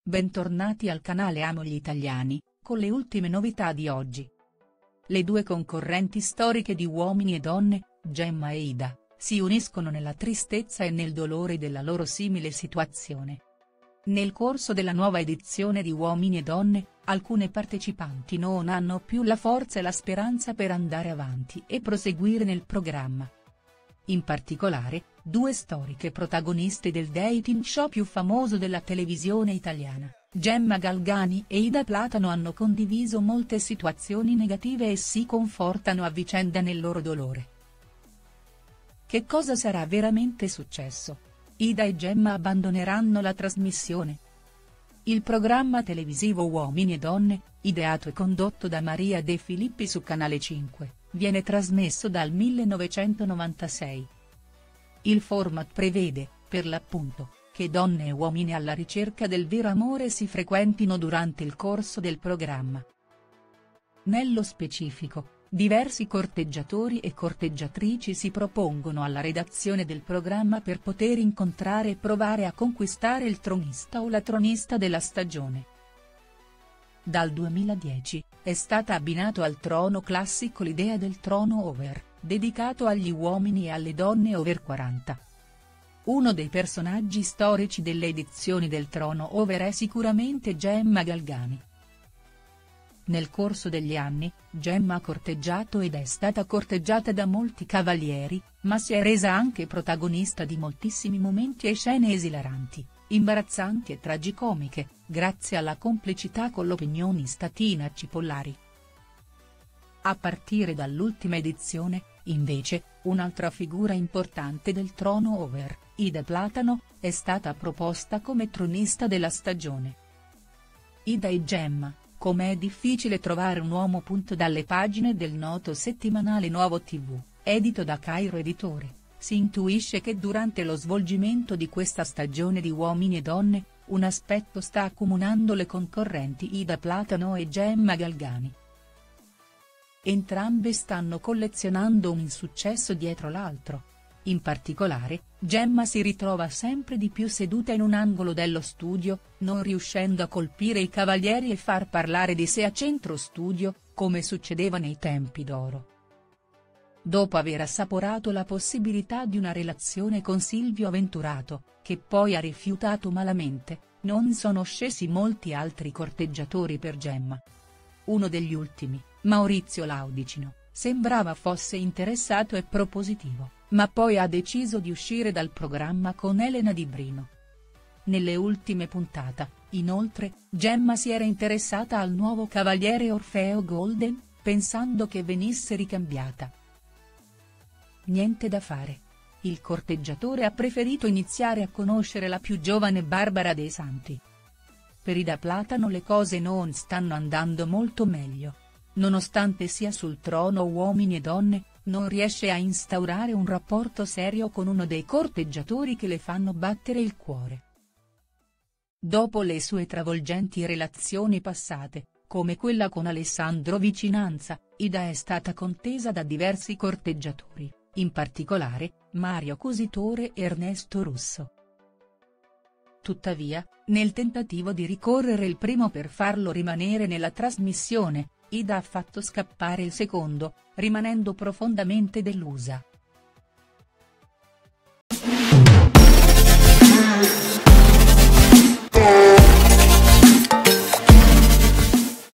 Bentornati al canale Amo gli Italiani, con le ultime novità di oggi. Le due concorrenti storiche di Uomini e Donne, Gemma e Ida, si uniscono nella tristezza e nel dolore della loro simile situazione. Nel corso della nuova edizione di Uomini e Donne, alcune partecipanti non hanno più la forza e la speranza per andare avanti e proseguire nel programma. In particolare, due storiche protagoniste del dating show più famoso della televisione italiana, Gemma Galgani e Ida Platano, hanno condiviso molte situazioni negative e si confortano a vicenda nel loro dolore. Che cosa sarà veramente successo? Ida e Gemma abbandoneranno la trasmissione? Il programma televisivo Uomini e Donne, ideato e condotto da Maria De Filippi su Canale 5, viene trasmesso dal 1996. Il format prevede, per l'appunto, che donne e uomini alla ricerca del vero amore si frequentino durante il corso del programma. Nello specifico, diversi corteggiatori e corteggiatrici si propongono alla redazione del programma per poter incontrare e provare a conquistare il tronista o la tronista della stagione. Dal 2010, è stata abbinato al trono classico l'idea del trono over, dedicato agli uomini e alle donne over 40. Uno dei personaggi storici delle edizioni del trono over è sicuramente Gemma Galgani. Nel corso degli anni, Gemma ha corteggiato ed è stata corteggiata da molti cavalieri, ma si è resa anche protagonista di moltissimi momenti e scene esilaranti, imbarazzanti e tragicomiche, grazie alla complicità con l'opinionista Tina Cipollari. A partire dall'ultima edizione, invece, un'altra figura importante del trono over, Ida Platano, è stata proposta come tronista della stagione. Ida e Gemma, come è difficile trovare un uomo. Dalle pagine del noto settimanale Nuovo TV, edito da Cairo Editore, si intuisce che durante lo svolgimento di questa stagione di Uomini e Donne, un aspetto sta accomunando le concorrenti Ida Platano e Gemma Galgani. Entrambe stanno collezionando un insuccesso dietro l'altro. In particolare, Gemma si ritrova sempre di più seduta in un angolo dello studio, non riuscendo a colpire i cavalieri e far parlare di sé a centro studio, come succedeva nei tempi d'oro. Dopo aver assaporato la possibilità di una relazione con Silvio Venturato, che poi ha rifiutato malamente, non sono scesi molti altri corteggiatori per Gemma. Uno degli ultimi, Maurizio Laudicino, sembrava fosse interessato e propositivo, ma poi ha deciso di uscire dal programma con Elena Di Brino. Nelle ultime puntate, inoltre, Gemma si era interessata al nuovo cavaliere Orfeo Golden, pensando che venisse ricambiata. Niente da fare. Il corteggiatore ha preferito iniziare a conoscere la più giovane Barbara De Santi. Per Ida Platano le cose non stanno andando molto meglio. Nonostante sia sul trono Uomini e Donne, non riesce a instaurare un rapporto serio con uno dei corteggiatori che le fanno battere il cuore. Dopo le sue travolgenti relazioni passate, come quella con Alessandro Vicinanza, Ida è stata contesa da diversi corteggiatori, in particolare, Mario Cositore e Ernesto Russo. Tuttavia, nel tentativo di ricorrere il primo per farlo rimanere nella trasmissione, Ida ha fatto scappare il secondo, rimanendo profondamente delusa.